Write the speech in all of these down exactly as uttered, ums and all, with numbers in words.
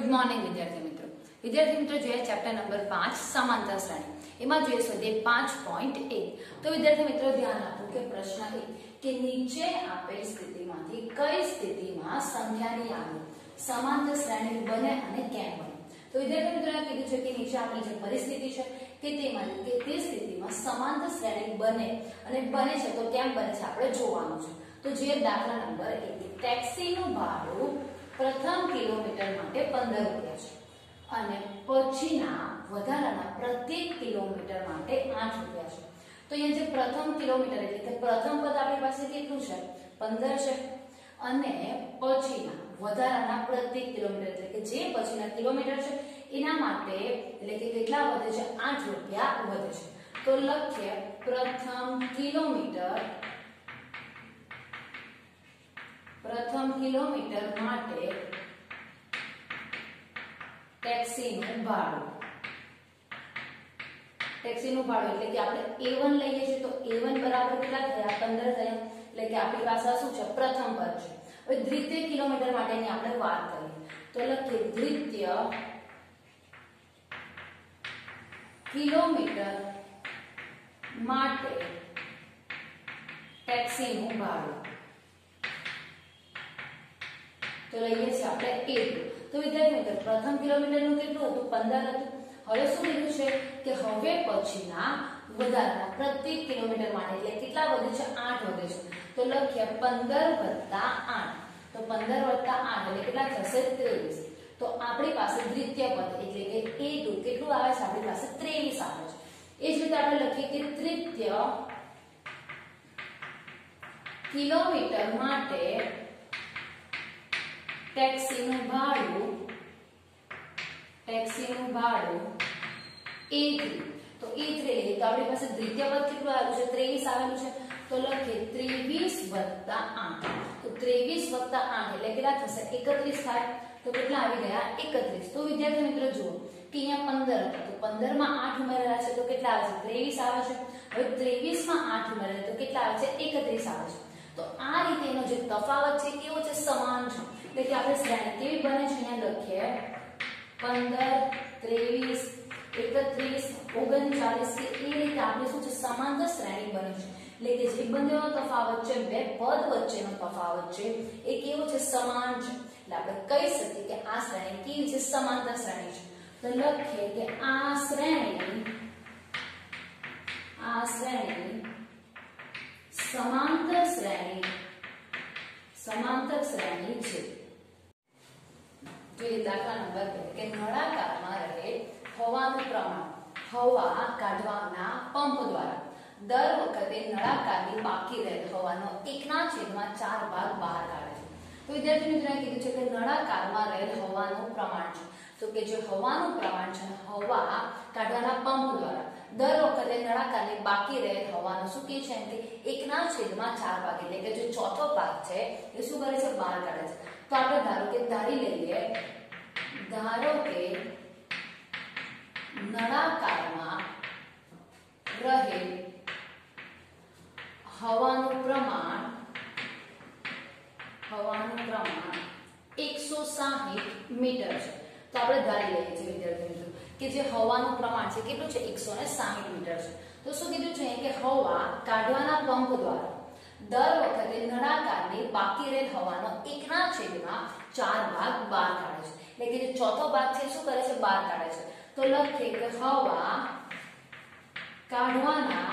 Morning વિદ્યાર્થી મિત્રો વિદ્યાર્થી મિત્રો જોઈએ ચેપ્ટર નંબર પાંચ સમાંતર શ્રેણી એમાં જોઈએ સ્વાધ્યાય પાંચ પોઈન્ટ એક તો વિદ્યાર્થી મિત્રો ધ્યાન આપો કે પ્રશ્ન એક કે નીચે આપેલ સ્થિતિમાંથી કઈ સ્થિતિમાં સંખ્યાની યાદી સમાંતર શ્રેણી બને અને કેમ બને તો વિદ્યાર્થી મિત્રોએ કીધું છે કે નીચે આપેલ જે પરિસ્થિતિ છે કે તેમાં કે તે સ્થિતિમાં સમાંતર શ્રેણી બને અને બને છે તો કેમ બને છે આપણે જોવાનું છે તો જે દાખલા નંબર એક ટેક્સીનું ભાડું પ્રથમ કિલોમીટર માટે પંદર રૂપિયા છે અને પછીના વધારાના પ્રત્યેક કિલોમીટર માટે આઠ રૂપિયા છે તો અહીંયા જે પ્રથમ કિલોમીટર એટલે કે પ્રથમ પદ આપણી પાસે કેટલું છે પંદર છે અને પછીના વધારાના પ્રત્યેક કિલોમીટર એટલે કે જે પછીના કિલોમીટર છે એના માટે એટલે કે કેટલા વધે છે આઠ રૂપિયા વધે છે તો લખીએ પ્રથમ કિલોમીટર પ્રથમ કિલોમીટર માટે ટેક્સીનું ભાડું ટેક્સીનું ભાડું એટલે કે આપણે એ વન લઈએ છીએ તો એ વન બરાબર કેટલા થયા પંદર થયા એટલે કે આપણી પાસે શું છે પ્રથમ પદ છે હવે દ્વિતીય કિલોમીટર માટેની આપણે વાત કરીએ તો લખીએ દ્વિતીય કિલોમીટર માટે ટેક્સીનું ભાડું તો લઈએ છીએ આપણે એ તો વિદ્યાર્થી મિત્રો પ્રથમ કિલોમીટરનું કેટલું હતું પંદર હતું હવે શું કીધું છે કે હવે પછીના વધારાના પ્રત્યેક કિલોમીટર માટે એટલે કેટલા વધે છે આઠ વધે છે તો લખીએ પંદર વત્તા આઠ તો પંદર વત્તા આઠ એટલે કેટલા થશે ત્રેવીસ તો આપણી પાસે દ્વિતીય પદ એટલે કે એ ટુ કેટલું આવે છે આપણી પાસે ત્રેવીસ આવે છે એ જ રીતે આપણે લખીએ કે તૃતીય કિલોમીટર માટે ટેક્સીનું ભાડું ટેક્સીનું ભાડું એ થ્રી તો એ થ્રી એટલે તો આપણી પાસે દ્વિતીય પદ કેટલું આવેલું છે ત્રેવીસ આવેલું છે તો લખીએ ત્રેવીસ વત્તા આઠ તો ત્રેવીસ વત્તા આઠ એટલે કેટલા થશે એકત્રીસ થાય તો કેટલા આવી ગયા એકત્રીસ તો વિદ્યાર્થી મિત્રો જુઓ કે અહીંયા પંદર હતા તો પંદર માં આઠ ઉમેરેલા છે તો કેટલા આવે છે ત્રેવીસ આવે છે હવે ત્રેવીસ માં આઠ ઉમેરેલા તો કેટલા આવે છે એકત્રીસ આવે છે તો આ રીતે એનો જે તફાવત છે કેવો છે સમાન છે એટલે કે આપણે શ્રેણી કેવી બને છે અહીંયા લખીએ પંદર ત્રેવીસ એકત્રીસ ઓગણચાલીસ કે એ રીતે આપણે શું છે સમાંતર શ્રેણી બને છે એટલે કે જે બંનેનો તફાવત છે બે પદ વચ્ચેનો તફાવત છે એ કેવો છે સમાન છે એટલે આપણે કહી શકીએ કે આ શ્રેણી કેવી છે સમાંતર શ્રેણી છે તો લખીએ કે આ શ્રેણી આ શ્રેણી સમાંતર શ્રેણી સમાંતર શ્રેણી છે જોઈએ દાખલા નંબર બે કે નળાકારમાં રહે હવાનું પ્રમાણ હવા કાઢવાના પંપ દ્વારા દર વખતે નળાકારની બાકી રહેલ હવાનો એકના છેદમાં ચાર ભાગ બહાર કાઢે છે તો વિદ્યાર્થી મિત્રોએ કીધું છે કે નળાકારમાં રહેલ હવાનું પ્રમાણ છે તો કે જે હવાનું પ્રમાણ છે હવા કાઢવાના પંપ દ્વારા દર વખતે નળાકારની બાકી રહેલ હવાનો શું કહે છે એમ કે એકના છેદમાં ચાર ભાગ એટલે કે જે ચોથો ભાગ છે એ શું કરે છે બહાર કાઢે છે તો આપણે ધારો કે ધારી લઈએ ધારો કે નળાકારમાં રહેલ હવાનું પ્રમાણ હવાનું પ્રમાણ એકસો સાહીઠ મીટર છે તો આપણે ધારી લઈએ છીએ વિદ્યાર્થી મિત્રો કે જે હવાનું પ્રમાણ છે કેટલું છે એકસો સાહીઠ મીટર છે તો શું કીધું છે કે હવા કાઢવાના પંપ દ્વારા દર વખતે નળાકારની બાકી રહેલ હવાનો એકના છેદમાં ચાર ભાગ બહાર કાઢે છે એટલે કે જે ચોથો ભાગ છે શું કરે છે બહાર કાઢે છે તો લખીએ કે હવા કાઢવાના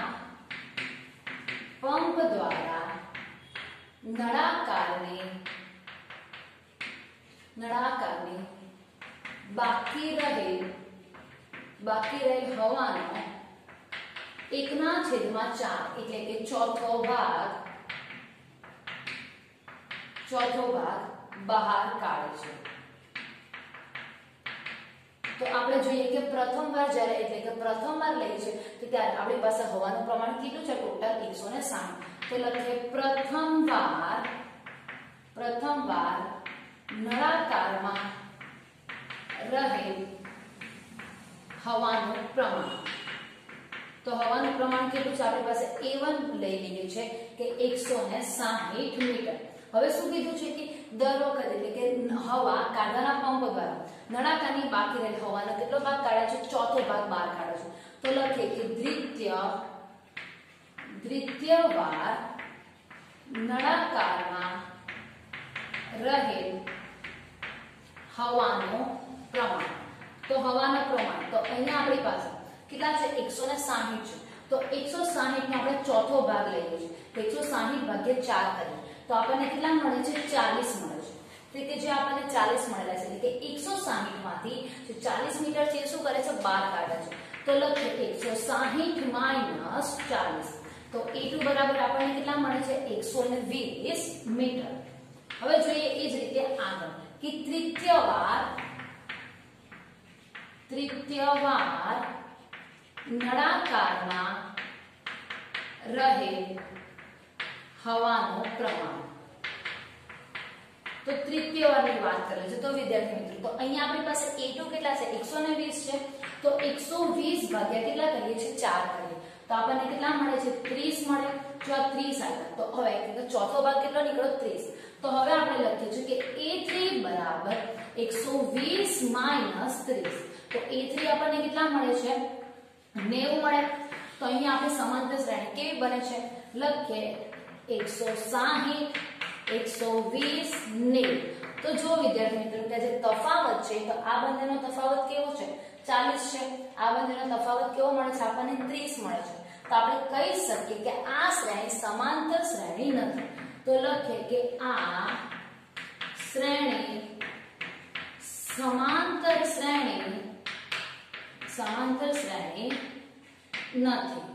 પંપ દ્વારા નળાકારની નળાકારની બાકી રહેલ બાકી રહેલ હવાનો એકના છેદમાં ચાર એટલે કે ચોથો ભાગ ચોથો ભાગ બહાર કાઢે છે તો આપણે જોઈએ કે પ્રથમવાર જ્યારે એટલે કે પ્રથમવાર લઈએ છે તો ત્યારે આપણી પાસે હવાનું પ્રમાણ કેટલું છે ટોટલ એકસો સાઠ તો લખીએ પ્રથમવાર પ્રથમવાર નળાકારમાં રહેલ હવાનું પ્રમાણ તો હવાનું પ્રમાણ કેટલું છે આપણી પાસે એ વન લઈ લઈએ છે કે એકસો સાહીઠ મીટર હવે શું કીધું છે કે દર વખતે એટલે કે હવા કાઢવાના પંપ દ્વારા નળાકારની બાકી રહેલ હવાનો કેટલો ભાગ કાઢે છે? ચોથો ભાગ બહાર કાઢે છે. તો લખીએ કે દ્વિતીય દ્વિતીય વાર નળાકારમાં રહેલ હવાનો પ્રમાણ. તો હવાનો પ્રમાણ તો અહીંયા આપણી પાસે કેટલા છે? એકસો સાહીઠ છે. તો એકસો સાહીઠ નો આપણે ચોથો ભાગ લઈએ છીએ. તો એકસો સાહીઠ ભાગ્યા ચાર કરીએ તો આપણને કેટલા મળે છે? ચાલીસ મળે છે. એટલે કે જે આપણને ચાલીસ મળેલા છે એટલે કે એકસો સાહીઠ માંથી જે ચાલીસ મીટર છે એ શું કરે છે? બહાર કાઢે છે. તો લખીએ એકસો સાહીઠ માઈનસ ચાલીસ. તો એ ટુ બરાબર આપણને કેટલા મળે છે? એકસો વીસ મીટર. હવે જોઈએ એ જ રીતે આગળ કે તૃતીય વાર તૃતીય વાર નળાકારમાં રહેલ હવાનું પ્રમાણ. તો તૃતીય વારની વાત કરીએ છીએ. તો વિદ્યાર્થી મિત્રો તો અહીંયા આપણી પાસે એ ટુ કેટલા છે? એકસો વીસ છે. તો એકસો વીસ ભાગ્યા કેટલા કરીએ છીએ? ચાર કરીએ તો આપણને કેટલા મળે છે? ત્રીસ મળે. જો આ ત્રીસ આવ્યા તો હવે ચોથો ભાગ કેટલો નીકળ્યો? ત્રીસ. તો હવે આપણે લખીએ છીએ કે એ થ્રી બરાબર એકસો વીસ માઈનસ ત્રીસ. તો એ થ્રી આપણને કેટલા મળે છે? નેવું મળે. તો અહીંયા આપણે સમાંતર શ્રેણી કેવી બને છે? લખીએ એકસો સાહીઠ એકસો વીસ નેવું. તો જો વિદ્યાર્થી મિત્રો કે જે તફાવત છે તો આ બંનેનો તફાવત કેવો છે? ચાલીસ છે. આ બંનેનો તફાવત કેવો મળે છે? આપણને ત્રીસ મળે છે. તો આપણે કહી શકીએ કે આ શ્રેણી સમાંતર શ્રેણી નથી. તો લખીએ કે આ શ્રેણી સમાંતર શ્રેણી સમાંતર શ્રેણી નથી.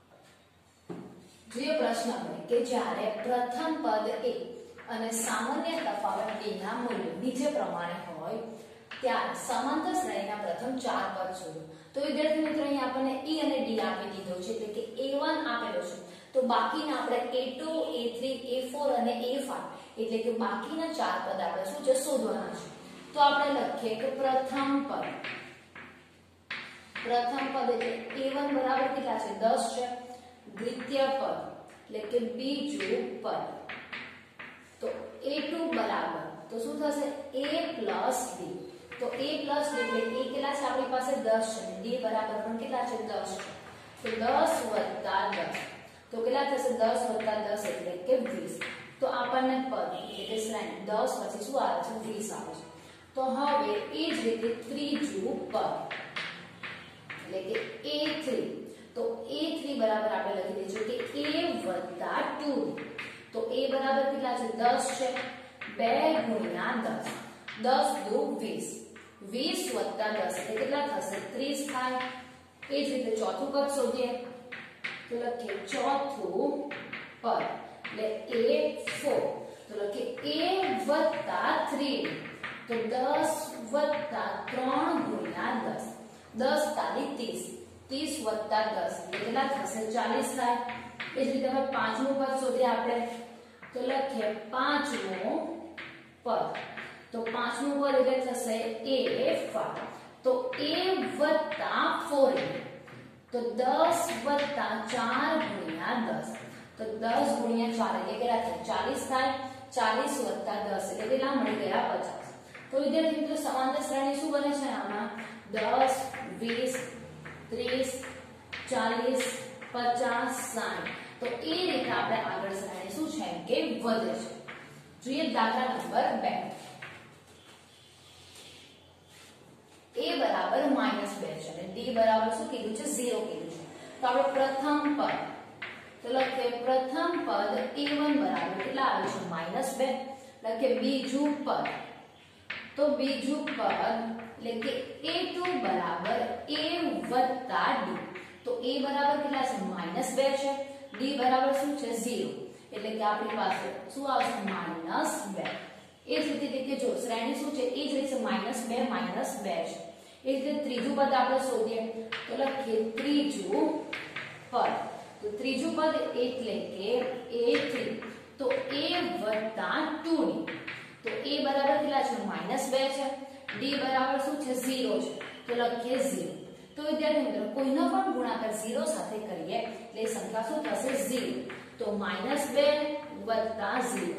જે પ્રશ્ન બને કે જ્યારે પ્રથમ પદ એ અને સામાન્ય તફાવત b ના મૂલ્યો નીચે પ્રમાણે હોય ત્યારે સમાંતર શ્રેણીના પ્રથમ ચાર પદ શોધો. તો વિદ્યાર્થી મિત્રો અહીં આપણને e અને d આપી દીધો છે એટલે કે એ વન આપેલો છે. તો બાકીના આપણે a two a three a four અને એ ફાઈવ એટલે કે બાકીના ચાર પદ આપણે શું છે? શોધવાના છે. તો આપણે લખીએ કે પ્રથમ પદ પ્રથમ પદ એટલે એ વન બરાબર કેટલા છે? દસ છે. દ્વિતીય પદ એટલે કે બીજું પદ તો એ ટુ બરાબર તો શું થશે? a plus d. તો a પ્લસ d એટલે a કેટલા છે આપણી પાસે? દસ છે. d બરાબર પણ કેટલા છે? દસ છે. તો દસ વત્તા દસ તો કેટલા થશે? દસ વત્તા દસ એટલે કે વીસ. તો આપણને પદ એટલે કે શ્રેણી દસ પછી શું આવે છે? વીસ આવે છે. તો હવે એ જ રીતે ત્રીજું પદ એટલે કે એ થ્રી. તો એ થ્રી બરાબર આપણે લખી દઈશું કે a વત્તા ટુ. તો a બરાબર કેટલા છે? દસ છે. બે ગુણ્યા દસ. દસ દુ વીસ. વીસ વત્તા દસ એટલે કેટલા થશે? ત્રીસ થાય. એ જ રીતે ચોથું પદ શોધીએ તો લખીએ ચોથું પદ એટલે a ફોર. તો લખીએ a વત્તા થ્રી. તો દસ વત્તા ત્રણ ગુણ્યા દસ. દસ તાલી ત્રીસ. ત્રીસ વત્તા દસ એટલે કેટલા થશે? ચાલીસ થાય. એ જ રીતે હવે પાંચમું પદ શોધીએ આપણે તો લખીએ પાંચમું પદ. તો પાંચમું પદ એટલે થશે a ફાઈવ. તો a વત્તા ફોર. તો દસ વત્તા ચાર ગુણ્યા દસ. તો દસ ગુણ્યા ચાર એટલે કેટલા થાય? ચાલીસ થાય. ચાલીસ વત્તા દસ એટલે કેટલા મળી ગયા? પચાસ. તો વિદ્યાર્થી મિત્રો સમાંતર શ્રેણી શું બને છે? આમાં દસ વીસ ત્રીસ ચાલીસ પચાસ સાઠ. તો એ રીતે આપણે આગળ શ્રેણી શું છે કે વધે છે. જોઈએ દાખલા નંબર બે. a બરાબર માઇનસ બે છે અને d બરાબર શું કીધું છે? ઝીરો કીધું છે. તો આપણે પ્રથમ પદ તો લખીએ પ્રથમ પદ a વન બરાબર કેટલા આવે છે? માઇનસ બે. લખીએ બીજું પદ તો બીજું પદ એટલે કે એ ટુ બરાબર a વત્તા d. તો a બરાબર કેટલા છે? માઇનસ બે છે. d બરાબર શું છે? ઝીરો. એટલે કે આપણી પાસે શું આવશે? માઇનસ બે. એ જ રીતે કે જો શ્રેણી શું છે? એ જ રીતે માઇનસ બે માઇનસ બે છે. એ જ રીતે ત્રીજું પદ આપણે શોધીએ તો લખીએ ત્રીજું પદ. તો ત્રીજું પદ એટલે કે a થ્રી. તો a વત્તા ટુ d. તો a બરાબર કેટલા છે? માઇનસ બે છે. d બરાબર શું છે? ઝીરો છે. તો લખીએ ઝીરો. તો વિદ્યાર્થી મિત્રો કોઈનો પણ ગુણાકાર ઝીરો સાથે કરીએ એટલે સંખ્યા શું થશે? ઝીરો. તો માઇનસ બે વત્તા ઝીરો.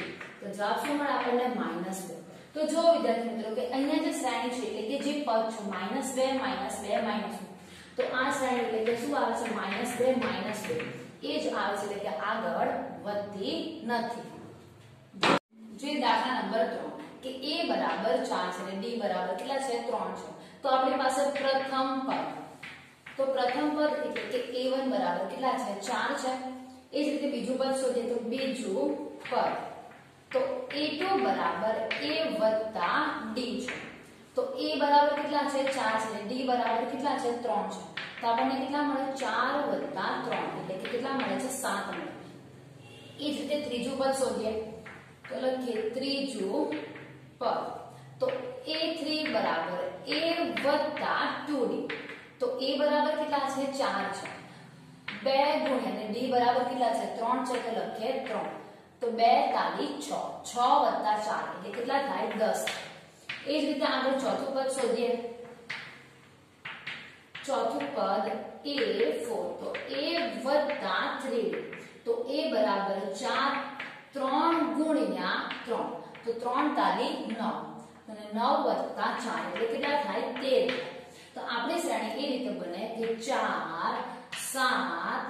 તો જવાબ શું મળે આપણને માઇનસ બે. તો જો વિદ્યાર્થી મિત્રો કે અહીંયા જે શ્રેણી છે એટલે કે જે પદ છે માઇનસ બે માઇનસ બે માઇનસ બે, તો આ શ્રેણી એટલે કે શું આવે છે માઇનસ બે માઇનસ બે એ જ આવે છે, એટલે કે આગળ વધતી નથી. જે દાખલા નંબર ત્રણ કે a બરાબર ચાર છે અને d બરાબર કેટલા છે ત્રણ છે, તો આપણી પાસે પ્રથમ પદ, તો પ્રથમ પદ એટલે કે a one બરાબર કેટલા છે ચાર છે. એ જ રીતે બીજું પદ શોધીએ તો બીજું પદ તો a two બરાબર a વત્તા d છે. તો a બરાબર કેટલા છે ચાર છે, d બરાબર કેટલા છે ત્રણ છે, તો આપણને કેટલા મળે ચાર વત્તા ત્રણ એટલે કે કેટલા મળે છે સાત મળે. એ જ રીતે ત્રીજું પદ શોધીએ તો લખીએ ત્રીજું પદ તો a three બરાબર a વત્તા two d, તો a બરાબર કેટલા છે ચાર છે, બે ગુણ્યા અને d બરાબર કેટલા છે ત્રણ છે, તો લખીએ ત્રણ. તો બે તાલી છ, છ વત્તા ચાર એટલે કેટલા થાય દસ. એ જ રીતે આગળ ચોથું પદ શોધીએ. ચોથું પદ a four તો a વત્તા three d, તો a બરાબર ચાર, ત્રણ ગુણ્યા ત્રણ તો ત્રણ તાલી નવ અને નવ વત્તા ચાર એટલે કેટલા થાય તેર. તો આપણી શ્રેણી એ રીતે બને કે ચાર, સાત,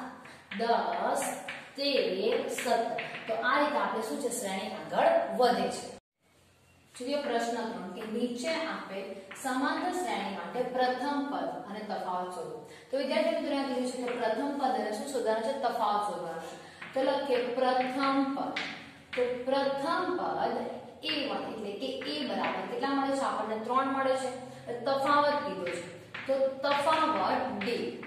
દસ, તેર, સત્તર. તો આ રીતે આપણે શું છે શ્રેણી આગળ વધે છે. જોઈએ પ્રશ્ન ત્રણ કે નીચે આપેલ સમાંતર શ્રેણી માટે પ્રથમ પદ અને તફાવત શોધો. તો વિદ્યાર્થી મિત્રો અહીંયા કીધું છે કે પ્રથમ પદ અને શું શોધવાનું છે તફાવત શોધવાનો છે. તો લખીએ પ્રથમ પદ, તો પ્રથમ પદ a one એટલે કે a બરાબર કેટલા મળે છે આપણને ત્રણ મળે છે. તફાવત કીધો છે તો તફાવત d,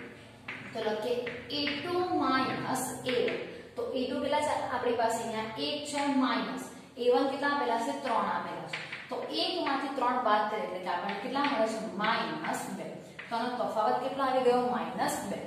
તો લખીએ a two minus a one, તો a two કેટલા છે આપણી પાસે અહીંયા એક છે માઈનસ a one કેટલા આપેલા છે ત્રણ આપેલા છે, તો એક માંથી ત્રણ બાદ કરીએ એટલે કે આપણને કેટલા મળે છે માઈનસ બે. તો આનો તફાવત કેટલો આવી ગયો માઈનસ બે.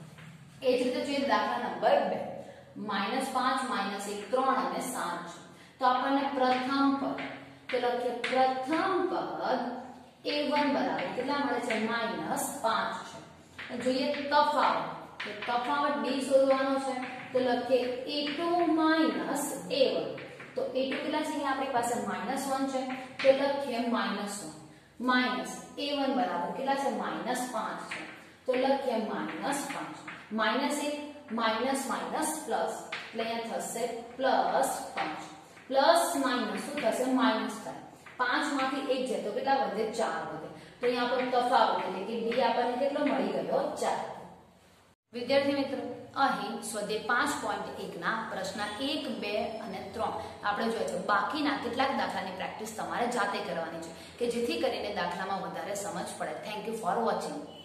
એ જ રીતે જોઈએ દાખલા નંબર બે માઈનસ પાંચ માઈનસ એક ત્રણ અને સાત છે. તો આપણને પ્રથમ પદ તો લખીએ પ્રથમ પદ a one બરાબર કેટલા મળે છે માઈનસ પાંચ છે. જોઈએ તફાવત, તો તફાવત d શોધવાનો છે. તો લખીએ a two minus a one, તો a two કેટલા છે આપણી પાસે માઈનસ one છે, તો લખીએ minus one minus a one બરાબર કેટલા છે માઈનસ પાંચ છે, તો લખીએ માઈનસ પાંચ. માઈનસ એક માઈનસ માઈનસ પ્લસ એટલે અહીંયા થશે પ્લસ પાંચ, પ્લસ માઈનસ શું થશે માઈનસ થાય. પાંચ માંથી એક જાય તો કેટલા વધે ચાર વધે. તો અહીંયા આપણને તફાવત એટલે કે d આપણને કેટલો મળી ગયો ચાર. વિદ્યાર્થી મિત્રો અહીં સ્વાધ્યાય પાંચ પોઈન્ટ એક ના પ્રશ્ન એક, બે અને ત્રણ આપણે જોઈએ છે. બાકીના કેટલાક દાખલાની પ્રેક્ટિસ તમારે જાતે કરવાની છે કે જેથી કરીને દાખલામાં વધારે સમજ પડે. Thank you for watching.